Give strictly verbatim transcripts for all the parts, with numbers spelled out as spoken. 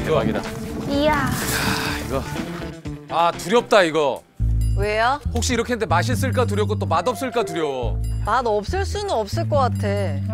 대박이다. 이야. 아, 이거. 아, 두렵다, 이거. 왜요? 혹시 이렇게 했는데 맛있을까 두렵고 또 맛없을까 두려워. 맛 없을 수는 없을 것 같아.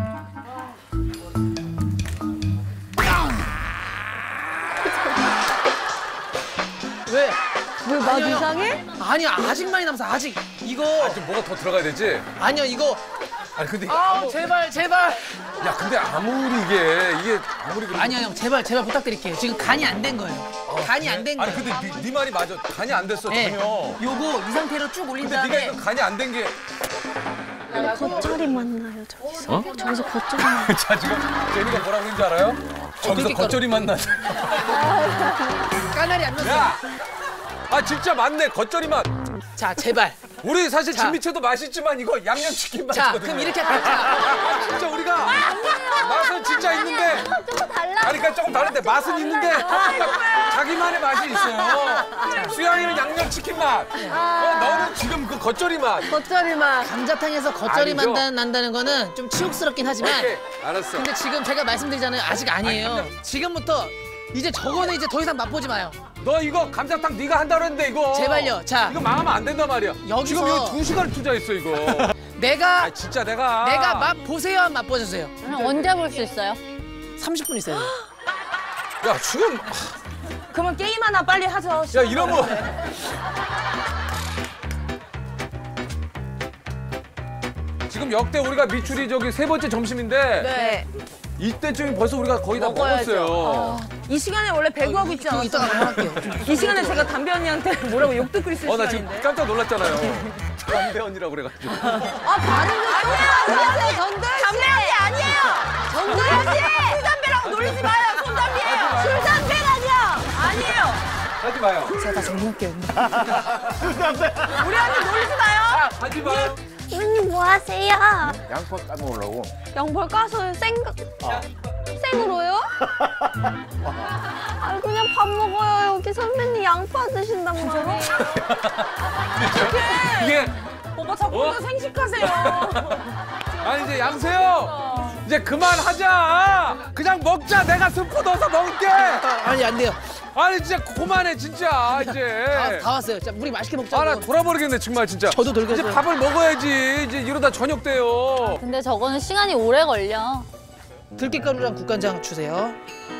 왜? 왜 맛 아니요, 이상해? 아니야, 아직 많이 남았어, 아직. 이거. 아, 좀 뭐가 더 들어가야 되지? 아니요, 이거. 아니, 근데. 아, 제발, 제발. 야, 근데 아무리 이게, 이게 아무리. 그래도- 아니요, 형, 제발, 제발 부탁드릴게요. 지금 간이 안 된 거예요. 간이 안 된 거예요. 아니, 근데 네, 네 말이 맞아. 간이 안 됐어, 네. 전혀. 요거 이 상태로 쭉 올린 근데 네가 다음에. 이거 간이 안 된 게. 겉절이 만나요 저기서. 어? 저기서 겉절이 만나. 자, 지금 제니가 뭐라고 했는지 알아요? 저기서 그렇게 겉절이 맛나. 까나리 안 넣었어. 야! 아, 진짜 맞네, 겉절이 맛. 자, 제발. 우리 사실 자. 진미채도 맛있지만 이거 양념치킨 자, 맛이거든요. 그럼 이렇게 할게요. 자, 진짜 우리가 맛은 진짜 있는데 조금 달라. 아니 그러니까 조금 다른데 맛은 있는데 자기만의 맛이 있어요. 수양이는 양념치킨 맛. 어, 너는 지금 그 겉절이 맛. 겉절이 맛. 감자탕에서 겉절이 아니죠. 만다, 난다는 거는 좀 치욕스럽긴 하지만. 오케이, 알았어. 근데 지금 제가 말씀드리잖아요. 아직 아니에요. 지금부터 이제 저거는 이제 더 이상 맛보지 마요. 너 이거 감자탕 네가 한다고 했는데 이거. 제발요. 자. 이거 망하면 안 된단 말이야. 여기서- 지금 이거 두 시간 투자했어 이거. 내가 아 진짜 내가. 내가 맛 보세요, 맛 보셔주세요. 언제 볼 수 있어요? 삼십 분 있어요. 야 지금 그러면 게임 하나 빨리 하죠. 야 이러면. 지금 역대 우리가 미출이 저기 세 번째 점심인데 네. 이때쯤이 벌써 우리가 거의 다 먹어야죠. 먹었어요. 이 시간에 원래 배구하고 있지 그거 않았어요? 이따가 그만할게요. 이 시간에 제가 담배 언니한테 뭐라고 욕 듣고 있을 어 나 지금 시간인데. 깜짝 놀랐잖아요. 담배 언니라고 그래가지고. 아, 다른 거 아니에요. 전도연 씨. 담배 언니 아니에요. 전도연 씨. 술 담배라고 놀리지 마요. 손담배예요. 술 담배가 아니야. 아니에요. 하지 마요. 제가 다 정리할게요. 우리 언니 놀리지 마요. 하지 마. 선생님 뭐 하세요? 양파 까먹으려고. 양벌 까서 생 생으로요? 아 그냥 밥 먹어요. 여기 선배님 양파 드신단 말이에요. 이게 오빠 자꾸 어? 생식하세요. 아니 이제 양세요. 이제 그만하자. 그냥 먹자. 내가 스프 넣어서 먹을게. 아니, 안 돼요. 아니 진짜 그만해 진짜 이제. 다, 다 왔어요. 자, 우리 맛있게 먹자고. 아 나 돌아버리겠네 정말 진짜. 저도 돌겠어요. 이제 밥을 먹어야지. 이제 이러다 저녁 돼요. 근데 저거는 시간이 오래 걸려. 들깨가루랑 국간장 주세요.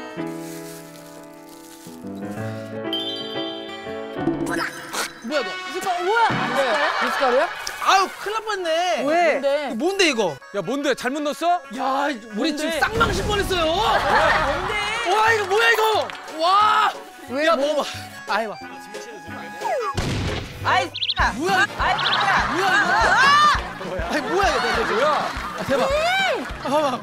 뭐야, 너? 이거 뭐야? 미숫가루야? 아유, 큰일 날 뻔했네. 왜? 이거 뭔데, 이거? 야 뭔데 잘못 넣었어? 야, 우리 지금 쌍망신 뻔했어요. 뭔데? 와, 이거 뭐야, 이거? 와! 왜? 야, 먹어봐. 아, 해봐. 아이, 뭐야? 아이, 뭐야, 이거? 아니, 뭐야, 이거? 내가 지금. 뭐야? 아, 대박. 아, 봐봐.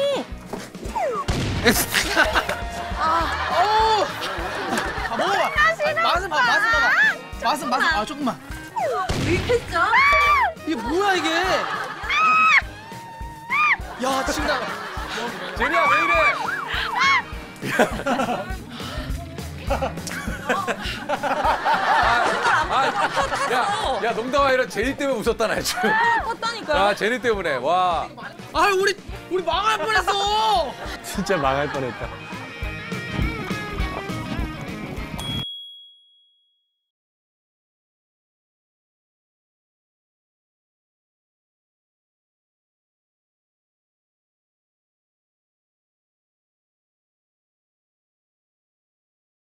아, 오! 아, 먹어봐. 맛은 봐, 맛은 봐봐. 맛은, 맛은, 아, 조금만. 미쳤어? 이게 뭐야, 이게? 야, 진짜. 제니야 왜 이래? 아, 야, 야 농담 아니라 제니 때문에 웃었다 나 지금. 컸다니까요. 아 제니 때문에 와. 아, 우리, 우리 망할 뻔했어. 진짜 망할 뻔했다.